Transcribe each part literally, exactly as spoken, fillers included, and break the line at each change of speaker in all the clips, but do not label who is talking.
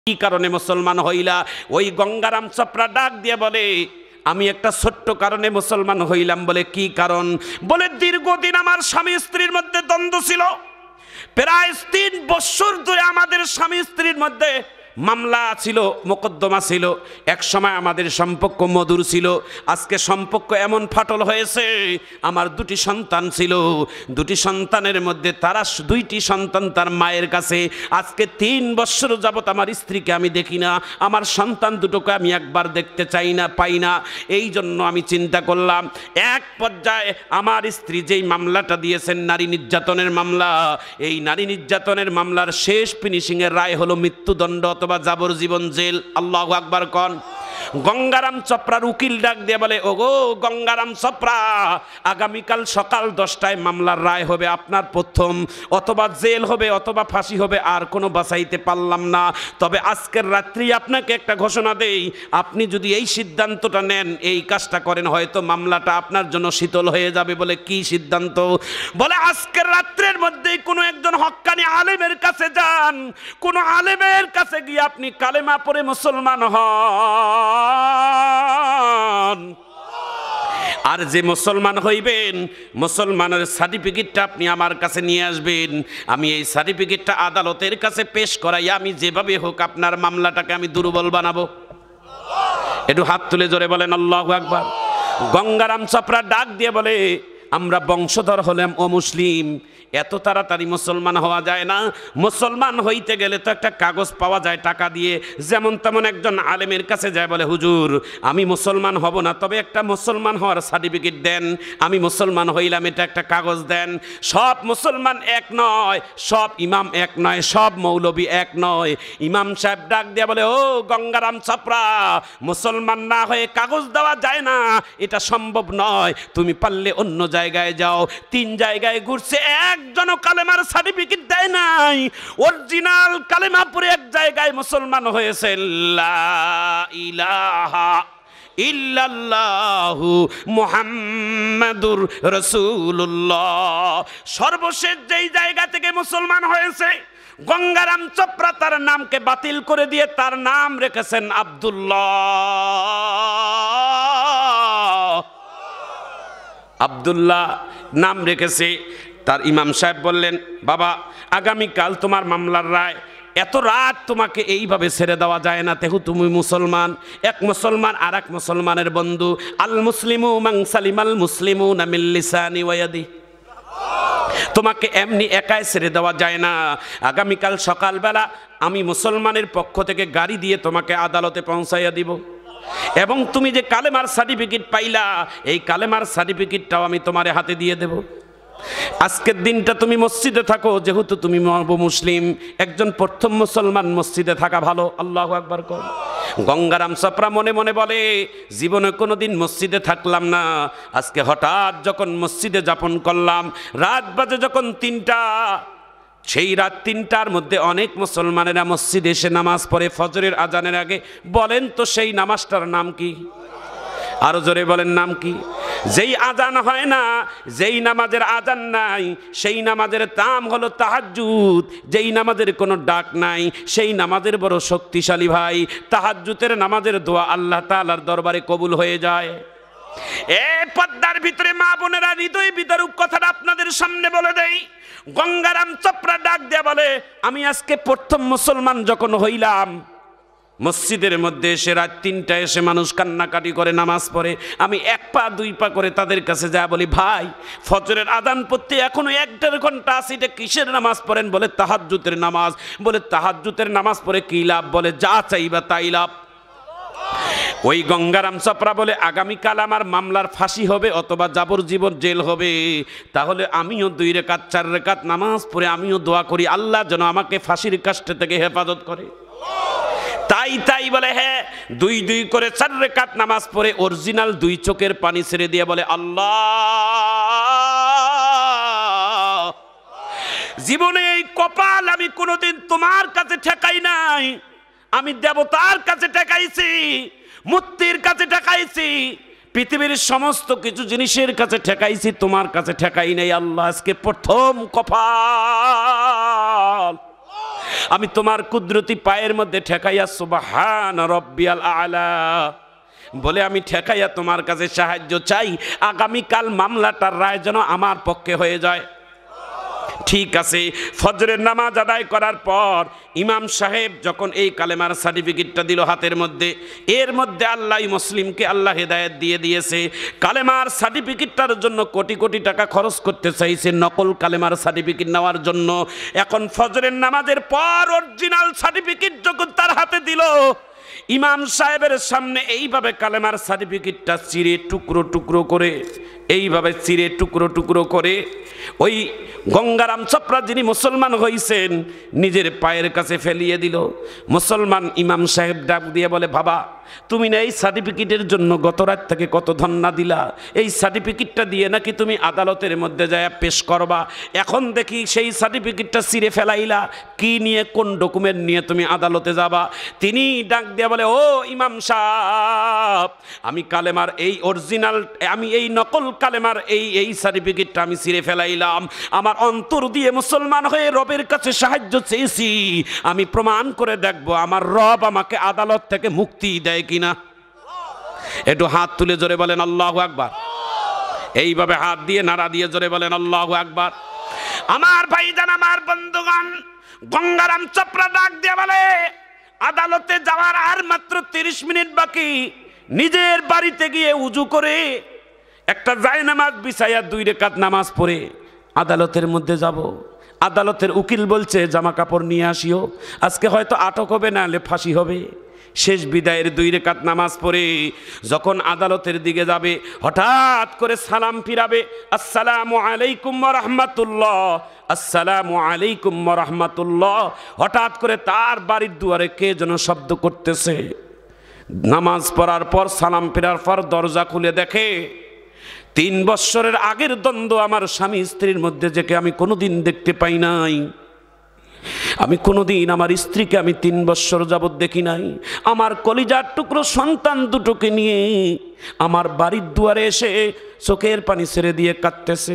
কি কারণে মুসলমান হইলা? ওই গঙ্গারাম চোপড়া ডাক দিয়ে বলে, আমি একটা ছোট্ট কারণে মুসলমান হইলাম। বলে কি কারণ? বলে দীর্ঘদিন আমার স্বামী স্ত্রীর মধ্যে দ্বন্দ্ব ছিল, প্রায় তিন বছর ধরে আমাদের স্বামী স্ত্রীর মধ্যে মামলা ছিল, মোকদ্দমা ছিল। এক সময় আমাদের সম্পর্ক মধুর ছিল, আজকে সম্পর্ক এমন ফাটল হয়েছে। আমার দুটি সন্তান ছিল, দুটি সন্তানের মধ্যে তারা দুইটি সন্তান তার মায়ের কাছে। আজকে তিন বছর যাবত আমার স্ত্রীকে আমি দেখি না, আমার সন্তান দুটোকে আমি একবার দেখতে চাই না, পাই না। এই জন্য আমি চিন্তা করলাম, এক পর্যায়ে আমার স্ত্রী যেই মামলাটা দিয়েছেন নারী নির্যাতনের মামলা, এই নারী নির্যাতনের মামলার শেষ ফিনিশিংয়ের রায় হলো মৃত্যুদণ্ড অথবা যাবজ্জীবন জেল। আল্লাহু আকবার কোন। গঙ্গারাম চোপড়ার উকিল ডাক দিয়ে বলে, ওগো গঙ্গারাম চোপড়া, আগামীকাল সকাল দশটায় মামলার রায় হবে, আপনার প্রথম অথবা জেল হবে অথবা ফাঁসি হবে, আর কোনো বাঁচাইতে পারলাম না। তবে আজকের রাত্রি আপনাকে একটা ঘোষণা দেই, আপনি যদি এই সিদ্ধান্তটা নেন, এই কাজটা করেন, হয়তো মামলাটা আপনার জন্য শীতল হয়ে যাবে। বলে কি সিদ্ধান্ত? বলে আজকের রাত্রের মধ্যেই কোনো একজন হক্কানি আলেমের কাছে যান, কোন আলেমের কাছে গিয়ে আপনি কালেমা পড়ে মুসলমান হন। আর যে মুসলমান হইবেন, মুসলমানের সার্টিফিকেটটা আপনি আমার কাছে নিয়ে আসবেন। আমি এই সার্টিফিকেটটা আদালতের কাছে পেশ করাই আমি যেভাবে হোক আপনার মামলাটাকে আমি দুর্বল বানাবো। একটু হাত তুলে জোরে বলেন আল্লাহু আকবার। গঙ্গারাম চোপড়া ডাক দিয়ে বলে, আমরা বংশধর হলাম ও মুসলিম, এত তাড়াতাড়ি মুসলমান হওয়া যায় না। মুসলমান হইতে গেলে তো একটা কাগজ পাওয়া যায় টাকা দিয়ে। যেমন তেমন একজন আলেমের কাছে যায়, বলে হুজুর আমি মুসলমান হব না, তবে একটা মুসলমান হওয়ার সার্টিফিকেট দেন, আমি মুসলমান হইলাম, এটা একটা কাগজ দেন। সব মুসলমান এক নয়, সব ইমাম এক নয়, সব মৌলবী এক নয়। ইমাম সাহেব ডাক দিয়ে বলে, ও গঙ্গারাম চোপড়া, মুসলমান না হয়ে কাগজ দেওয়া যায় না, এটা সম্ভব নয়। তুমি পারলে অন্য জায়গায় যাও। তিন জায়গায় ঘুরছে, একজন কালেমার সার্টিফিকেট দেয় নাই। অরিজিনাল কালেমা পড়ে এক জায়গায় মুসলমান হয়েছে, লা ইলাহা ইল্লাল্লাহু মুহাম্মাদুর রাসূলুল্লাহ। সর্বশেষ যেই জায়গা থেকে মুসলমান হয়েছে, গঙ্গারাম চোপড়া তার নামকে বাতিল করে দিয়ে তার নাম রেখেছেন আব্দুল্লাহ। আব্দুল্লাহ নাম রেখেছে। তার ইমাম সাহেব বললেন, বাবা আগামীকাল তোমার মামলার রায়, এত রাত তোমাকে এইভাবে ছেড়ে দেওয়া যায় না, তেহু তুমি মুসলমান। এক মুসলমান আর এক মুসলমানের বন্ধু। আল মুসলিমু মান সালিমাল মুসলিমুনা মিন লিসানি ওয়া ইয়াদি। তোমাকে এমনি একাই ছেড়ে দেওয়া যায় না। আগামীকাল সকালবেলা আমি মুসলমানের পক্ষ থেকে গাড়ি দিয়ে তোমাকে আদালতে পৌঁছাইয়া দিব, এবং তুমি যে কালেমার সার্টিফিকেট পাইলা, এই কালেমার সার্টিফিকেটটাও আমি তোমার হাতে দিয়ে দেব। আজকের দিনটা তুমি মসজিদে থাকো, যেহেতু তুমি মুসলিম, একজন প্রথম মুসলমান, মসজিদে থাকা ভালো। আল্লাহু আকবার কর। গঙ্গারাম চোপড়া মনে মনে বলে, জীবনে কোনোদিন মসজিদে থাকলাম না, আজকে হঠাৎ যখন মসজিদে যাপন করলাম, রাত বাজে যখন তিনটা, সেই রাত তিনটার মধ্যে অনেক মুসলমানেরা মসজিদে এসে নামাজ পড়ে ফজরের আজানের আগে। বলেন তো সেই নামাজটার নাম কি? আরো জোরে বলেন, নাম কি? যেই আজান হয় না, যেই নামাজের আজান নাই, সেই নামাজের নাম হলো তাহাজ্জুদ। যেই নামাজের কোনো ডাক নাই, সেই নামাজের বড় শক্তিশালী ভাই। তাহাজ্জুদের নামাজের দোয়া আল্লাহ তাআলার দরবারে কবুল হয়ে যায়। এ পর্দার ভিতরে মা বোনেরা, হৃদয় বিদারক কথাটা আপনাদের সামনে বলে দেই। গঙ্গারাম চোপড়া ডাক দিয়ে বলে, আমি আজকে প্রথম মুসলমান যখন হইলাম, মসজিদের মধ্যে এসে রাত তিনটায় এসে মানুষ কান্নাকাটি করে নামাজ পড়ে, আমি এক পা দুই পা করে তাদের কাছে যা বলি, ভাই ফজরের আজান পড়তে এখনো এক দেড় ঘন্টা আছে, এটা কিসের নামাজ পড়েন? বলে তাহাজ্জুদের নামাজ। বলে তাহাজ্জুদের নামাজ পড়ে কি লাভ? বলে যা চাইবা তাই লাভ। ওই গঙ্গারাম চোপড়া বলে, আগামীকাল আমার মামলার ফাঁসি হবে অথবা যাবজ্জীবন জেল হবে, তাহলে আমিও দুই রেকাত চার রেকাত নামাজ পড়ে আমিও দোয়া করি, আল্লাহ যেন আমাকে ফাঁসির কাষ্ট থেকে হেফাজত করে। তাই তাই বলে, হ্যাঁ, দুই দুই করে চার রেকাত নামাজ পড়ে অরিজিনাল দুই চোখের পানি ছেড়ে দিয়ে বলে, আল্লাহ, জীবনে এই কপাল আমি কোনোদিন তোমার কাছে ঠেকাই নাই, আমি দেবতার কাছে ঠেকাইছি, মূর্তির কাছে ঠেকাইছি, পৃথিবীর সমস্ত কিছু জিনিসের কাছে ঠেকাইছি, তোমার কাছে ঠেকাই নাই। আল্লাহ, আজকে প্রথম কপাল আমি তোমার কুদরতি পায়ের মধ্যে ঠেকাইয়া সুবহান রাব্বিয়াল আলা বলে আমি ঠেকাইয়া তোমার কাছে সাহায্য চাই, আগামীকাল মামলাটার রায় যেন আমার পক্ষে হয়ে যায়। ঠিক আছে, ফজরের নামাজ আদায় করার পর ইমাম সাহেব যখন এই কালেমার সার্টিফিকেটটা দিল হাতের মধ্যে, এর মধ্যে আল্লাহ মুসলিমকে আল্লাহ হেদায়েত দিয়ে দিয়েছে। কালেমার সার্টিফিকেটটার জন্য কোটি কোটি টাকা খরচ করতে চাইছে নকল কালেমার সার্টিফিকেট নেওয়ার জন্য। এখন ফজরের নামাজের পর অরিজিনাল সার্টিফিকেট যখন তার হাতে দিল, ইমাম সাহেবের সামনে এইভাবে কালেমার সার্টিফিকেটটা চিরে টুকরো টুকরো করে, এইভাবে চিরে টুকরো টুকরো করে ওই গঙ্গারাম চোপড়া যিনি মুসলমান হয়েছেন নিজের পায়ের কাছে ফেলিয়ে দিল। মুসলমান ইমাম সাহেব ডাক দিয়ে বলে, বাবা তুমি না এই সার্টিফিকেটের জন্য গত রাত থেকে কত ধন্না দিলা, এই সার্টিফিকেটটা দিয়ে নাকি তুমি আদালতের মধ্যে যায় পেশ করবা, এখন দেখি সেই সার্টিফিকেটটা ছিঁড়ে ফেলাইলা, কি নিয়ে কোন ডকুমেন্ট নিয়ে তুমি আদালতে যাবা? তিনি ডাক দিয়ে বলে, ও ইমাম সাহেব, আমি কালেমার এই অরিজিনাল, আমি এই নকল কালেমার এই এই সার্টিফিকেটটা আমি ছিঁড়ে ফেলাইলাম, আমার অন্তর দিয়ে মুসলমান হয়ে রবের কাছে সাহায্য চেয়েছি, আমি প্রমাণ করে দেখবো আমার রব আমাকে আদালত থেকে মুক্তি দেয় কিনা। একটু হাত তুলে জোরে বলেন আল্লাহু আকবার। এইভাবে হাত দিয়ে নাড়া দিয়ে জোরে বলেন আল্লাহু আকবার। আমার ভাইজান, আমার বন্ধুগণ, গঙ্গারাম চোপড়া ডাক দিয়ে বলে, আদালতে যাওয়ার আর মাত্র তিরিশ মিনিট বাকি, নিজের বাড়িতে গিয়ে উজু করে একটা জায়নামাজ বিছাইয়া দুই রাকাত নামাজ পড়ে আদালতের মধ্যে যাব। আদালতের উকিল বলছে জামা কাপড় নিয়ে আসিও, আজকে হয়তো আটক হবে, না হলে ফাঁসি হবে। শেষ বিদায়ের দুই রাকাত নামাজ পড়ে যখন আদালতের দিকে যাবে, হঠাৎ করে সালাম ফিরাবে, আসসালামু আলাইকুম ওয়া রাহমাতুল্লাহ, আসসালামু আলাইকুম ওয়া রাহমাতুল্লাহ। হঠাৎ করে তার বাড়ির দুয়ারে কে যেন শব্দ করতেছে। নামাজ পড়ার পর সালাম ফেরার পর দরজা খুলে দেখে তিন বৎসরের আগের দ্বন্দ্ব আমার স্বামী স্ত্রীর মধ্যে, যেকে আমি কোনোদিন দেখতে পাই নাই, আমি কোনোদিন আমার স্ত্রীকে আমি তিন বৎসর যাবৎ দেখি নাই, আমার কলিজার টুকরো সন্তান দুটোকে নিয়ে আমার বাড়ির দুয়ারে এসে চোখের পানি ছেড়ে দিয়ে কাঁদতেছে।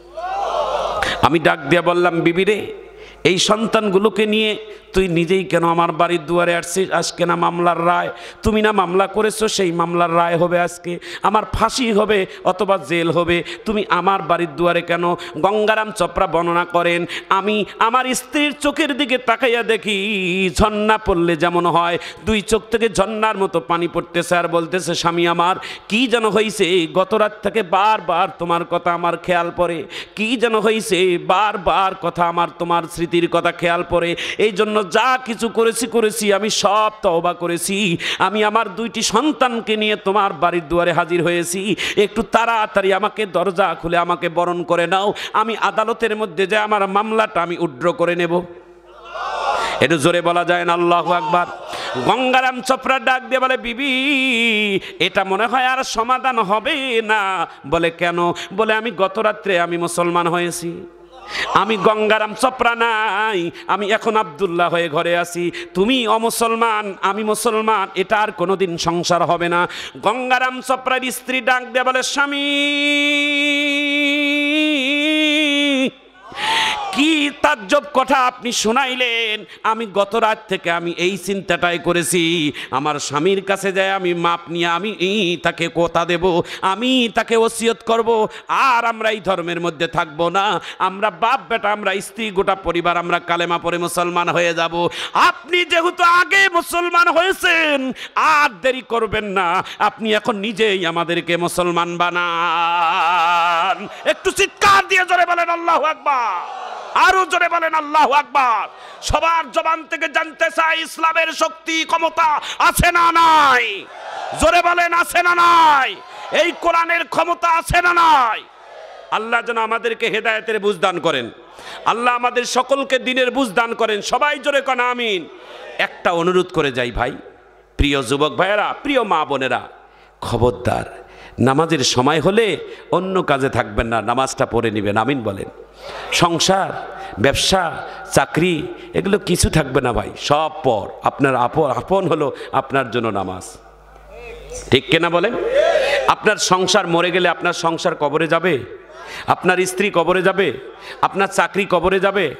আমি ডাক দিয়ে বললাম, বিবি রে, এই সন্তানগুলোকে নিয়ে তুই নিজেই কেন আমার বাড়ির দুয়ারে আসছিস? আজকে না মামলার রায়, তুমি না মামলা করেছো, সেই মামলার রায় হবে আজকে, আমার ফাঁসি হবে অথবা জেল হবে, তুমি আমার বাড়ির দুয়ারে কেন? গঙ্গারাম চোপড়া বর্ণনা করেন, আমি আমার স্ত্রীর চোখের দিকে তাকাইয়া দেখি ঝর্ণা পড়লে যেমন হয়, দুই চোখ থেকে ঝর্ণার মতো পানি পড়তেছে, আর বলতেছে, স্বামী আমার কি যেন হয়েছে, গত রাত থেকে বারবার তোমার কথা আমার খেয়াল পড়ে, কি যেন হয়েছে, বারবার কথা আমার তোমার স্মৃতির কথা খেয়াল পড়ে, এই জন্য যা কিছু করেছি করেছি আমি সব তওবা করেছি, আমি আমার দুইটি সন্তানকে নিয়ে তোমার বাড়ির দুয়ারে হাজির হয়েছি, একটু তাড়াতাড়ি আমাকে দরজা খুলে আমাকে বরণ করে নাও, আমি আদালতের মধ্যে যে আমার মামলাটা আমি উড্র করে নেব। একটু জোরে বলা যায় না আল্লাহু আকবার। গঙ্গারাম চোপড়া ডাক দিয়ে বলে, বিবি এটা মনে হয় আর সমাধান হবে না। বলে কেন? বলে আমি গত রাত্রে আমি মুসলমান হয়েছি, আমি গঙ্গারাম চোপড়া নাই, আমি এখন আব্দুল্লাহ হয়ে ঘরে আছি, তুমি অমুসলমান আমি মুসলমান, এটা আর কোনোদিন সংসার হবে না। গঙ্গারাম চোপড়ার স্ত্রী ডাক দিয়ে বলে, স্বামী কি তাজ্জব কথা আপনি শোনাইলেন, আমি গত রাত থেকে আমি এই চিন্তাটাই করেছি, আমার স্বামীর কাছে যায় আমি মাপ নিয়ে আমি তাকে কথা দেব, আমি তাকে ওসিয়ত করব, আর আমরা এই ধর্মের মধ্যে থাকব না, আমরা বাপ বেটা, আমরা স্ত্রী, গোটা পরিবার আমরা কালেমা পড়ে মুসলমান হয়ে যাব। আপনি যেহেতু আগে মুসলমান হয়েছেন, আর দেরি করবেন না, আপনি এখন নিজেই আমাদেরকে মুসলমান বানান। একটু চিৎকার দিয়ে জোরে বলেন আল্লাহু আকবার, আরো জোরে বলেন আল্লাহু আকবার। সবার জবান থেকে জানতে চাই, ইসলামের শক্তি ক্ষমতা আছে না নাই? জোরে বলেন আছে না নাই? এই কোরআনের ক্ষমতা আছে না নাই? আল্লাহ যেন আমাদেরকে হেদায়েতের বুঝ দান করেন, আল্লাহ আমাদের সকলকে দ্বীনের বুঝ দান করেন। সবাই জোরে কোন আমিন। একটা অনুরোধ করে যাই ভাই, প্রিয় যুবক ভাইয়েরা, প্রিয় মা বোনেরা, খবরদার নামাজের সময় হলে অন্য কাজে থাকবেন না, নামাজটা পড়ে নেবেন। আমিন বলেন। সংসার, ব্যবসা, চাকরি এগুলো কিছু থাকবে না ভাই, সব পর। আপনার আপন আপন হলো আপনার জন্য নামাজ, ঠিক কিনা বলেন? আপনার সংসার মরে গেলে আপনার সংসার কবরে যাবে, আপনার স্ত্রী কবরে যাবে, আপনার চাকরি কবরে যাবে,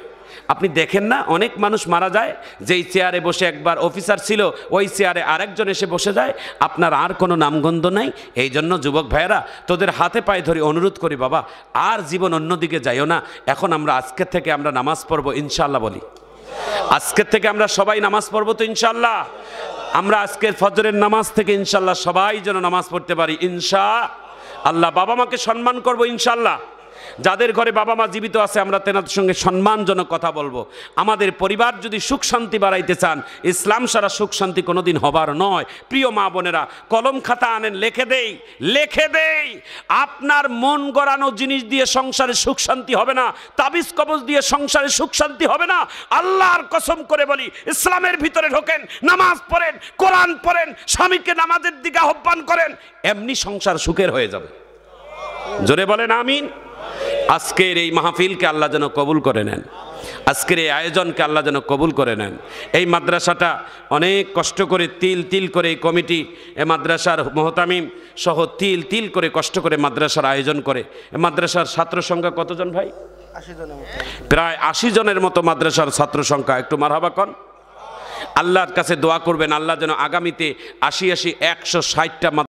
আপনি দেখেন না অনেক মানুষ মারা যায়, যেই চেয়ারে বসে একবার অফিসার ছিল ওই চেয়ারে আরেকজন এসে বসে যায়, আপনার আর কোনো নামগন্ধ নাই। এই জন্য যুবক ভাইয়েরা, তোদের হাতে পায়ে ধরে অনুরোধ করি, বাবা আর জীবন অন্যদিকে যাইও না। এখন আমরা আজকের থেকে আমরা নামাজ পড়বো ইনশাআল্লাহ, বলি আজকের থেকে আমরা সবাই নামাজ পড়বো তো ইনশাআল্লাহ। আমরা আজকের ফজরের নামাজ থেকে ইনশাআল্লাহ সবাই যেন নামাজ পড়তে পারি ইনশাআল্লাহ। বাবা মাকে সম্মান করবো ইনশাআল্লাহ। যাদের ঘরে বাবা মা জীবিত আছে আমরা তেনাদের সঙ্গে সম্মানজনক কথা বলবো। আমাদের পরিবার যদি সুখ শান্তি বাড়াইতে চান, ইসলাম সারা সুখ শান্তি কোনোদিন হবার নয়। প্রিয় মা বোনেরা, কলম খাতা আনেন, লেখে দেই লেখে দেই আপনার মন গড়ানো জিনিস দিয়ে সংসারে সুখ শান্তি হবে না, তাবিজ কবজ দিয়ে সংসারে সুখ শান্তি হবে না। আল্লাহর কসম করে বলি, ইসলামের ভিতরে ঢোকেন, নামাজ পড়েন, কোরআন পড়েন, স্বামীকে নামাজের দিকে আহ্বান করেন, এমনি সংসার সুখের হয়ে যাবে। জোরে বলেন আমিন। আজকের এই মাহফিলকে আল্লাহ যেন কবুল করে নেন, আজকের এই আয়োজনকে আল্লাহ যেন কবুল করে নেন। এই মাদ্রাসাটা অনেক কষ্ট করে তিল তিল করে এই কমিটি, এই মাদ্রাসার মোহতামিম সহ তিল তিল করে কষ্ট করে মাদ্রাসার আয়োজন করে। এই মাদ্রাসার ছাত্র সংখ্যা কতজন ভাই? প্রায় আশি জনের মতো মাদ্রাসার ছাত্র সংখ্যা। একটু মারহাবা কন। আল্লাহর কাছে দোয়া করবেন, আল্লাহ যেন আগামীতে আশি আশি একশো ষাটটা